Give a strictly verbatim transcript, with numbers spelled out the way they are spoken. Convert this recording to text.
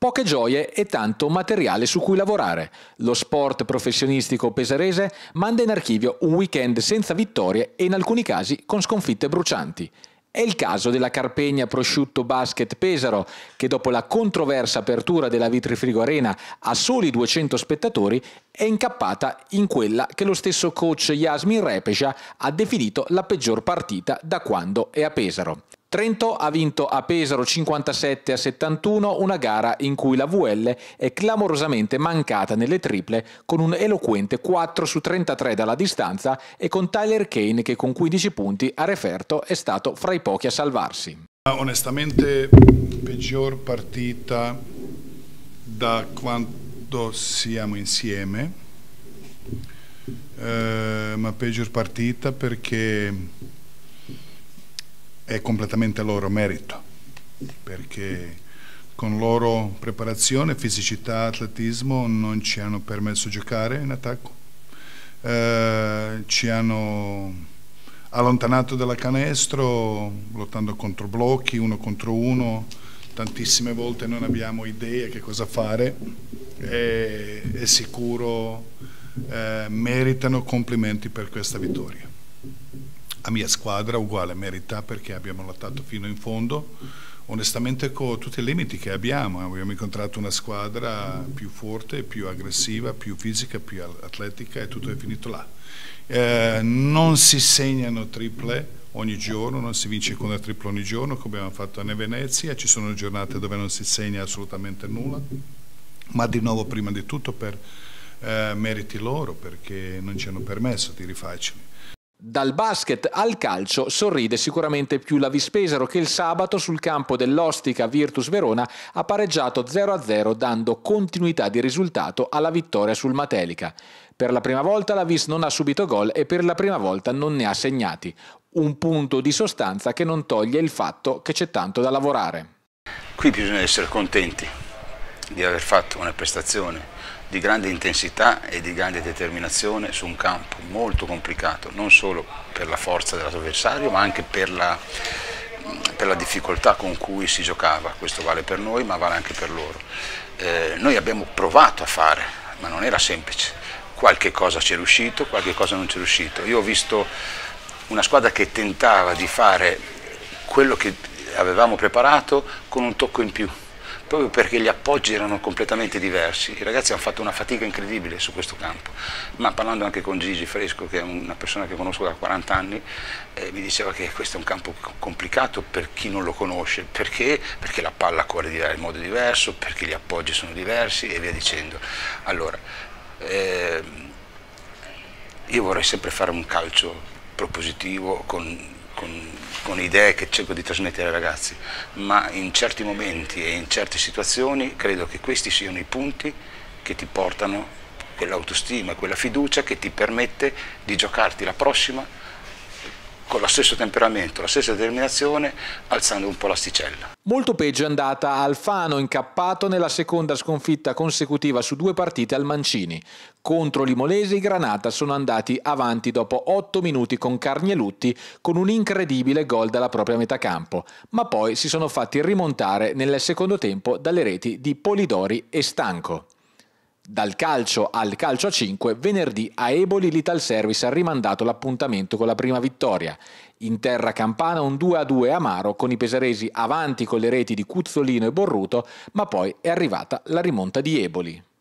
Poche gioie e tanto materiale su cui lavorare. Lo sport professionistico pesarese manda in archivio un weekend senza vittorie e in alcuni casi con sconfitte brucianti. È il caso della Carpegna Prosciutto Basket Pesaro, che dopo la controversa apertura della Vitrifrigo Arena a soli duecento spettatori è incappata in quella che lo stesso coach Yasmin Repeja ha definito la peggior partita da quando è a Pesaro. Trento ha vinto a Pesaro cinquantasette a settantuno, una gara in cui la V L è clamorosamente mancata nelle triple con un eloquente quattro su trentatré dalla distanza e con Tyler Kane che con quindici punti a referto è stato fra i pochi a salvarsi. Onestamente peggior partita da quando siamo insieme, eh, ma peggior partita perché è completamente loro merito, perché con loro preparazione, fisicità, atletismo non ci hanno permesso di giocare in attacco, eh, ci hanno allontanato dalla canestro lottando contro blocchi, uno contro uno, tantissime volte non abbiamo idea che cosa fare e è sicuro eh, meritano complimenti per questa vittoria. La mia squadra uguale merita perché abbiamo lottato fino in fondo, onestamente con tutti i limiti che abbiamo. Abbiamo incontrato una squadra più forte, più aggressiva, più fisica, più atletica e tutto è finito là. Eh, non si segnano triple ogni giorno, non si vince con una tripla ogni giorno come abbiamo fatto a Venezia, ci sono giornate dove non si segna assolutamente nulla, ma di nuovo prima di tutto per eh, meriti loro perché non ci hanno permesso tiri facili. Dal basket al calcio sorride sicuramente più la Vis Pesaro che il sabato sul campo dell'Ostica Virtus Verona ha pareggiato zero a zero dando continuità di risultato alla vittoria sul Matelica. Per la prima volta la Vis non ha subito gol e per la prima volta non ne ha segnati. Un punto di sostanza che non toglie il fatto che c'è tanto da lavorare. Qui bisogna essere contenti di aver fatto una prestazione di grande intensità e di grande determinazione su un campo molto complicato, non solo per la forza dell'avversario ma anche per la, per la difficoltà con cui si giocava. Questo vale per noi ma vale anche per loro. Eh, noi abbiamo provato a fare, ma non era semplice. Qualche cosa ci è riuscito, qualche cosa non ci è riuscito. Io ho visto una squadra che tentava di fare quello che avevamo preparato con un tocco in più, proprio perché gli appoggi erano completamente diversi. I ragazzi hanno fatto una fatica incredibile su questo campo, ma parlando anche con Gigi Fresco, che è una persona che conosco da quaranta anni, eh, mi diceva che questo è un campo complicato per chi non lo conosce, perché? Perché la palla corre in modo diverso, perché gli appoggi sono diversi e via dicendo. Allora, eh, io vorrei sempre fare un calcio propositivo con Con, con idee che cerco di trasmettere ai ragazzi, ma in certi momenti e in certe situazioni credo che questi siano i punti che ti portano quell'autostima, quella fiducia che ti permette di giocarti la prossima con lo stesso temperamento, la stessa determinazione, alzando un po' l'asticella. Molto peggio è andata a Alfano, incappato nella seconda sconfitta consecutiva su due partite al Mancini. Contro l'Imolese i Granata sono andati avanti dopo otto minuti con Carnielutti con un incredibile gol dalla propria metà campo, ma poi si sono fatti rimontare nel secondo tempo dalle reti di Polidori e Stanco. Dal calcio al calcio a cinque, venerdì a Eboli l'Italservice ha rimandato l'appuntamento con la prima vittoria. In terra campana un due a due amaro con i pesaresi avanti con le reti di Cuzzolino e Borruto, ma poi è arrivata la rimonta di Eboli.